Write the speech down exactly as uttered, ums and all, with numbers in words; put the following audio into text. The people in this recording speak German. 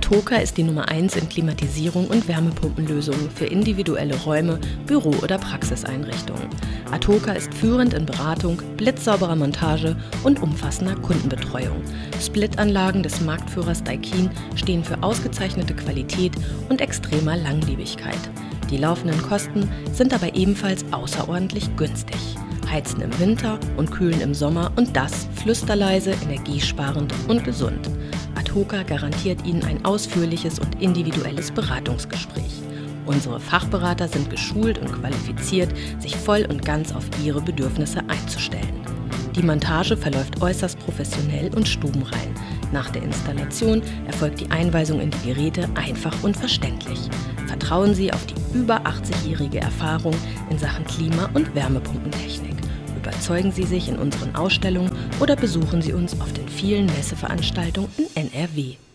Atoka ist die Nummer eins in Klimatisierung und Wärmepumpenlösungen für individuelle Räume, Büro- oder Praxiseinrichtungen. Atoka ist führend in Beratung, blitzsauberer Montage und umfassender Kundenbetreuung. Splitanlagen des Marktführers Daikin stehen für ausgezeichnete Qualität und extremer Langlebigkeit. Die laufenden Kosten sind dabei ebenfalls außerordentlich günstig. Heizen im Winter und kühlen im Sommer und das flüsterleise, energiesparend und gesund. Atoka garantiert Ihnen ein ausführliches und individuelles Beratungsgespräch. Unsere Fachberater sind geschult und qualifiziert, sich voll und ganz auf Ihre Bedürfnisse einzustellen. Die Montage verläuft äußerst professionell und stubenrein. Nach der Installation erfolgt die Einweisung in die Geräte einfach und verständlich. Vertrauen Sie auf die über achtzigjährige Erfahrung in Sachen Klima- und Wärmepumpentechnik. Überzeugen Sie sich in unseren Ausstellungen oder besuchen Sie uns auf den vielen Messeveranstaltungen in N R W.